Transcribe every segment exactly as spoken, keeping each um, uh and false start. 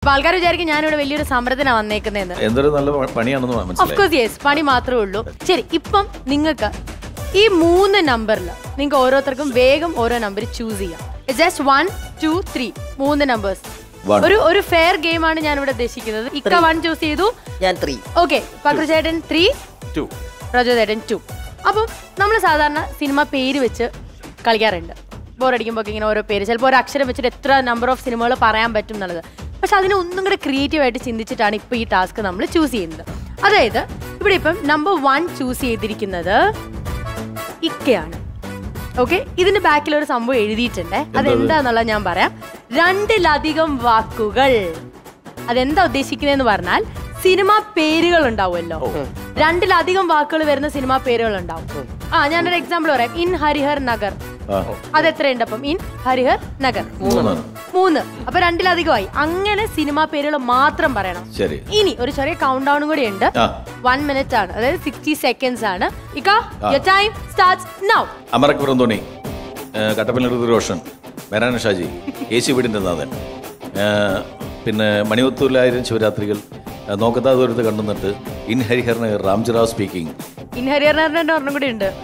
ആൾക്കാർ വിചാരിക്കും ഞാനിവിടെ വലിയൊരു സമരത്തിനാണ് വന്നേക്കുന്നതെന്ന്. എന്തൊരു നല്ല പണിയാണെന്ന് മനസ്സിലായി. ഓഫ് കോഴ്സ് യെസ്, പണി മാത്രമേ ഉള്ളൂ. ശരി, ഇപ്പം നിങ്ങൾക്ക് ഈ മൂന്ന് നമ്പറിൽ നിങ്ങൾക്ക് ഓരോരുത്തർക്കും വേഗം ഓരോ നമ്പർ ചൂസ് ചെയ്യാം. ജസ്റ്റ് വൺ ടു ത്രീ മൂന്ന് നമ്പേഴ്സ്. ഒരു ഒരു ഫെയർ ഗെയിം ആണ് ഞാൻ ഇവിടെ ഉദ്ദേശിക്കുന്നത്. ഇക്ക വൺ ചൂസ് ചെയ്തു, ഞാൻ ത്രീ. ഓക്കെ, പക്രുചേട്ടൻ ത്രീ, പ്രജോദേട്ടൻ ടു. അപ്പം നമ്മൾ സാധാരണ സിനിമ പേര് വെച്ച് കളിക്കാറുണ്ട്. ബോറടിക്കുമ്പോൾ ഇങ്ങനെ ഓരോ പേര്, ചിലപ്പോൾ ഒരു അക്ഷരം വെച്ചിട്ട് എത്ര നമ്പർ ഓഫ് സിനിമകൾ പറയാൻ പറ്റും എന്നുള്ളത്. പക്ഷെ അതിനെ ഒന്നും കൂടെ ക്രിയേറ്റീവായിട്ട് ചിന്തിച്ചിട്ടാണ് ഇപ്പോൾ ഈ ടാസ്ക് നമ്മൾ ചൂസ് ചെയ്യുന്നത്. അതായത് ഇവിടെ ഇപ്പം നമ്പർ വൺ ചൂസ് ചെയ്തിരിക്കുന്നത് ഇക്കയാണ്. ഓക്കെ, ഇതിന്റെ ബാക്കിൽ ഒരു സംഭവം എഴുതിയിട്ടുണ്ട്. അതെന്താന്നുള്ളത് ഞാൻ പറയാം. രണ്ടിലധികം വാക്കുകൾ. അതെന്താ ഉദ്ദേശിക്കുന്നതെന്ന് പറഞ്ഞാൽ സിനിമ പേരുകൾ ഉണ്ടാവുമല്ലോ, രണ്ടിലധികം വാക്കുകൾ വരുന്ന സിനിമാ പേരുകൾ ഉണ്ടാവും. ആ ഞാനൊരു എക്സാമ്പിൾ പറയാം. ഇൻ ഹരിഹർ നഗർ, അതെത്രയുണ്ട്? അപ്പം ഇൻ ഹരിഹർ നഗർ മൂന്ന്, അപ്പൊ രണ്ടിലധികമായി. അങ്ങനെ സിനിമാ പേരുകൾ മാത്രം പറയണം. ഇനി ഒരു ചെറിയ കൗണ്ട് ഡൗണും കൂടി ഉണ്ട്. വൺ മിനിറ്റ് ആണ്, അതായത് സിക്സ്റ്റി സെക്കൻഡ്സ് ആണ്. Time starts now. അമരക്കുറം തോണി, കട്ടപ്പന റോഷൻ, മെരാന ഷാജി, യേശു വീടിന്റെ നാഥൻ, പിന്നെ മണിവത്തൂരിലായിരം ശിവരാത്രികൾ, നോക്കത്താ ദൂരത്ത് കണ്ടുനിന്നിട്ട്, in Harihar Nagar, Ramji Rao speaking. In Harihar നഗറിന്റെ ഒരെണ്ണം കൂടി ഉണ്ട്.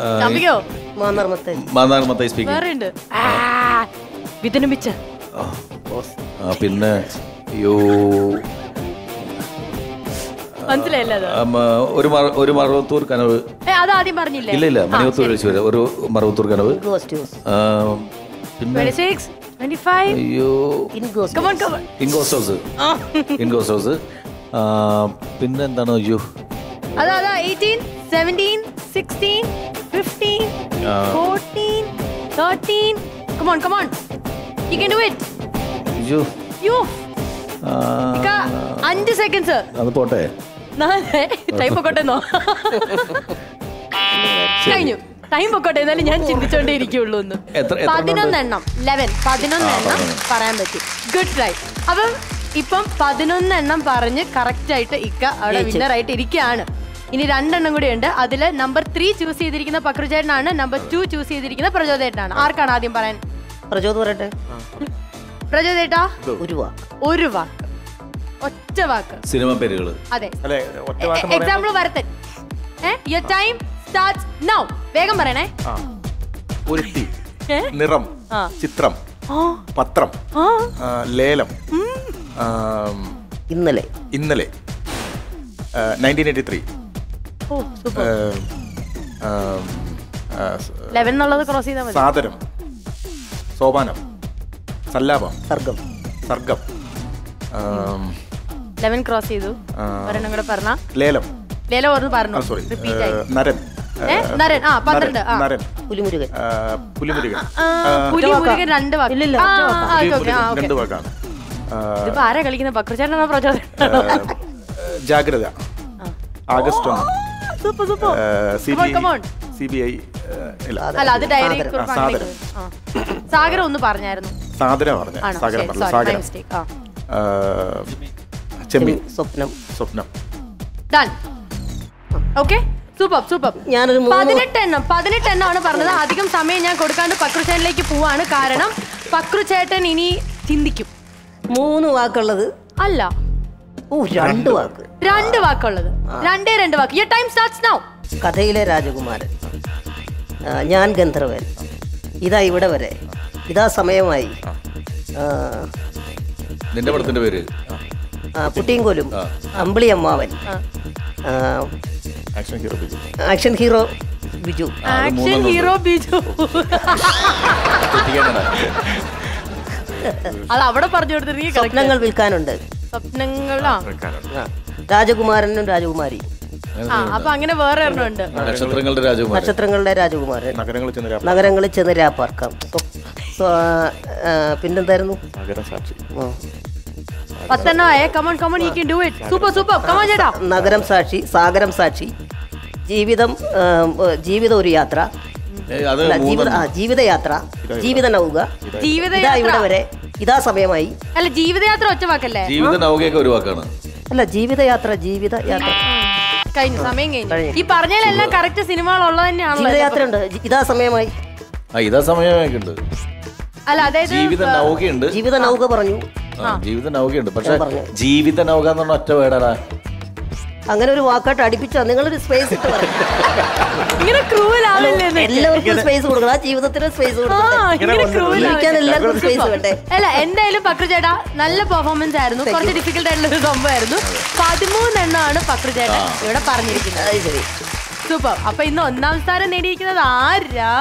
പിന്നെ ഒരു മറവത്തൂർ കനവ്. അതാദ്യം പറഞ്ഞില്ലേ? ഇല്ല ഇല്ല, മണിവത്തൂർ ഒരു മറവത്തൂർ കനവ്. പിന്നെന്താണ്? അയ്യോ, അഞ്ച് സെക്കൻഡ്സ് അത് പോട്ടെ. ടൈം പൊക്കോട്ടെന്നോ? കഴിഞ്ഞു, ടൈം പൊക്കോട്ടെ. എന്നാലും ഞാൻ ചിന്തിച്ചോണ്ടേ ഇരിക്കുള്ളൂ. ഒന്ന് പതിനൊന്നെണ്ണം ലെവൻ പതിനൊന്നെണ്ണം പറയാൻ പറ്റും. Good try. അപ്പം ഇപ്പം പതിനൊന്നെണ്ണം പറഞ്ഞ് കറക്റ്റ് ആയിട്ട് ഇക്ക അവിടെ വിന്നർ ആയിട്ട് ഇരിക്കുകയാണ്. ഇനി രണ്ടെണ്ണം കൂടി ഉണ്ട്. അതിൽ നമ്പർ ത്രീ ചൂസ് ചെയ്തിരിക്കുന്ന പക്രുചേട്ടനാണ്, നമ്പർ ടു ചൂസ് ചെയ്തിരിക്കുന്ന പ്രചോദേട്ടനാണ്. ആർക്കാണ് ആദ്യം പറയാൻ? പ്രചോദ് പറയട്ടെ. പ്രചോദേട്ടാ, ഒരു വാക്ക്, ഒറ്റ വാക്ക്, സിനിമ പേരുകൾ. അതെ, example Varathan. Your time starts now. വേഗം പറയണേ. നിറം, ചിത്രം, പത്രം, ലേലം, ഇന്നലെ, ഇന്നലെ, നയൻറ്റീൻ എയ്റ്റി ത്രീ, സാദരം, സോപാനം, സല്ലാപം, സർഗം, സർഗം, ലെവൻ ക്രോസ് ചെയ്തു. ഒരെണ്ണം കൂടെ പറഞ്ഞ ലേലം. ലേലം ഒന്ന് പറഞ്ഞു. നരൻ, നരൻ, ആ പന്ത്രണ്ട്. നരൻ, പുലിമുരുകൻ, പുലിമുരുകൻ, പുലിമുരുകൻ രണ്ട് വാക്ക്. രണ്ട് വാക്കാണ്. ഇതിപ്പോ ആരാ കളിക്കുന്ന? പക്രുചേട്ടനാണോ പ്രചോദനാണോ? ജാഗ്രത, ആഗസ്റ്റ് ഒന്ന്, സി ബി ഐ, അല്ല അത് ഡയറി. സാഗരം ഒന്ന് പറഞ്ഞായിരുന്നു. സാഗര പറഞ്ഞ സാഗരം. ചെമ്മീൻ, സ്വപ്നം, സ്വപ്നം. ഡൺ. Okay, super super. ഞാനൊരു പതിനെട്ടെണ്ണം പതിനെട്ടെണ്ണമാണ് പറഞ്ഞത്. അധികം സമയം ഞാൻ കൊടുക്കാണ്ട് പക്രുചേട്ടനിലേക്ക് പോവാണ്. കാരണം പക്രുചേട്ടൻ ഇനി ചിന്തിക്കും. മൂന്ന് വാക്കുള്ളത് അല്ല, രണ്ട് വാക്ക്, രണ്ട് വാക്കുള്ളത്. രണ്ടേ രണ്ട് വാക്ക്. Your time starts now. കഥയിലെ രാജകുമാരൻ, ഞാൻ ഗന്ധർവൻ, ഇതാ ഇവിടെ വരെ, ഇതാ സമയമായി, നിന്റെ പടത്തിന്റെ പേര് കുട്ടിയും അമ്പിളി അമ്മാവൻ, action hero Biju, action hero Biju. അത് അവിടെ പറഞ്ഞു കൊടുത്തിട്ട്. സ്വപ്നങ്ങൾ വിൽക്കാനുണ്ട്, സ്വപ്നങ്ങളാ. രാജകുമാരനും രാജകുമാരി. അപ്പൊ അങ്ങനെ വേറെ ഒരെണ്ണമുണ്ട്. നക്ഷത്രങ്ങളുടെ രാജകുമാരൻ, നക്ഷത്രങ്ങളുടെ രാജകുമാരൻ, നഗരങ്ങളിൽ ചെന്ന് രാപ്പാർക്കാം. പിന്നെന്തായിരുന്നു? നഗരം സാക്ഷി, സാഗരം സാക്ഷി, ജീവിതം, ജീവിതം ഒരു യാത്ര, ജീവിതയാത്ര, ജീവിത നൗക, ഇതാ ഇവിടെ വരെ, ഇതാ സമയമായി. അല്ല, ജീവിതയാത്ര ഒറ്റ വാക്കല്ലേ? ജീവിത നൗകയൊക്കെ ഒരു വാക്കാണ്. അല്ല, ജീവിതയാത്ര, ജീവിതയാത്ര കഴിഞ്ഞു, സമയം കഴിഞ്ഞു. ഈ പറഞ്ഞതിലെല്ലാം കറക്റ്റ് സിനിമകൾ ഉള്ളത് തന്നെയാണ്. ജീവിതയാത്ര ഉണ്ട്, ഇതാ സമയമായി. ഇതാ സമയമായി ഉണ്ട്. അല്ല, അതായത് ജീവിത നൗകയുണ്ട്, ജീവിത നൗക പറഞ്ഞു. ജീവിത നൗകയുണ്ട്. പക്ഷെ ജീവിത നൗക എന്ന് പറഞ്ഞ ഒറ്റ വേടാടാ. അങ്ങനെ ഒരു വാക്കായിട്ട് അടുപ്പിച്ചാ നിങ്ങളൊരു സ്പേസ് ഇട്ട് പറയും. എല്ലാവർക്കും സ്പേസ് കൊടുക്കണം, ജീവിതത്തിന് സ്പേസ് കൊടുക്കണം, എല്ലാവർക്കും സ്പേസ് വേണ്ടേ. അല്ല എന്തായാലും പക്രു ചേട്ടാ നല്ല പെർഫോമൻസ് ആയിരുന്നു. കുറച്ച് ഡിഫിക്കൽട്ട് ആയിട്ടുള്ള ഒരു സംഭവമായിരുന്നു. പതിമൂന്നെണ്ണമാണ് പക്രു ചേട്ടൻ ഇവിടെ പറഞ്ഞിരിക്കുന്നത്. സൂപ്പർ. അപ്പൊ ഇന്ന് ഒന്നാം സ്ഥാനം നേടിയിരിക്കുന്നത് ആരാ?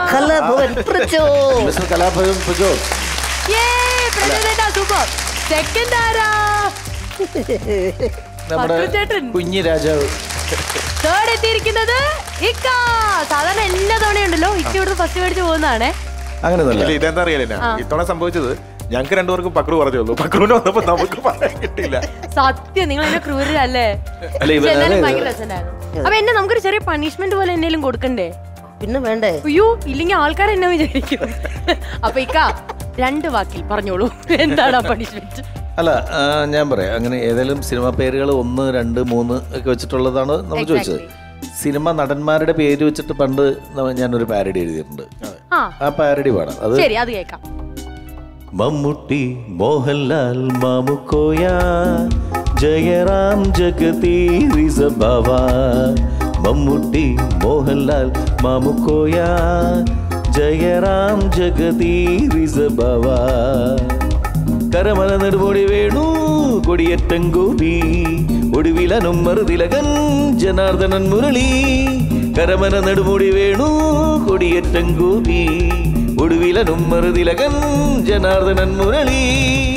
സൂപ്പർ. സെക്കൻഡ് ആരാ? കുഞ്ഞി രാജാവ്. തേർഡ് എത്തിയിരിക്കുന്നത് ഇക്ക. സാധാരണ എല്ലാ തവണയുണ്ടല്ലോ ഇക്ക ഇവിടുന്ന് ഫസ്റ്റ് മേടിച്ച് പോകുന്നതാണേ. അങ്ങനെ ഇതെന്താ അറിയില്ല, ഇത്തവണ സംഭവിച്ചത് ഞങ്ങൾക്ക് രണ്ടുപേർക്കും പക്രു പറഞ്ഞുള്ളൂ. പക്രുവിന് വന്നപ്പോ നമുക്ക് പറയാൻ കിട്ടില്ല. സത്യം നിങ്ങൾ എന്നെ ക്രൂരല്ലേ. ഭയങ്കര രസമുണ്ടായിരുന്നു. അപ്പൊ എന്നെ നമുക്കൊരു ചെറിയ പണിഷ്മെന്റ് പോലെ എന്തെങ്കിലും കൊടുക്കണ്ടേ? പിന്നെ വേണ്ടേ? അയ്യോ ഇല്ലെങ്കിൽ ആൾക്കാർ എന്നെ വിചാരിക്കും. അപ്പൊ ഇക്ക രണ്ട് വാക്കിൽ പറഞ്ഞോളൂ, എന്താണ് പണിഷ്മെന്റ്? അല്ല ഞാൻ പറയാം, അങ്ങനെ ഏതെങ്കിലും സിനിമ പേരുകൾ ഒന്ന് രണ്ട് മൂന്ന് ഒക്കെ വെച്ചിട്ടുള്ളതാണ് നമ്മൾ ചോദിച്ചത്. സിനിമ നടന്മാരുടെ പേര് വെച്ചിട്ട് പണ്ട് ഞാനൊരു പാരഡി എഴുതിയിട്ടുണ്ട്. ആ പാരഡി പാടാം. അത് അത് കേൾക്കാം. മമ്മൂട്ടി, മോഹൻലാൽ, മാമുക്കോയ, ജയറാം, ജഗതി, റിസബാവ. മമ്മൂട്ടി, മോഹൻലാൽ, മാമുക്കോയ, ജയറാം, ജഗതി, റിസബാവ. കരമല നെടുമുടി വേണു കൊടിയേറ്റം ഗോപി, ഒടുവിലനും മറുതിലകൻ ജനാർദ്ദനൻ മുരളി. കരമല നെടുമുടി വേണു കൊടിയേറ്റം ഗോപി, ഒടുവിലനും മറുതിലകൻ ജനാർദ്ദനൻ മുരളി.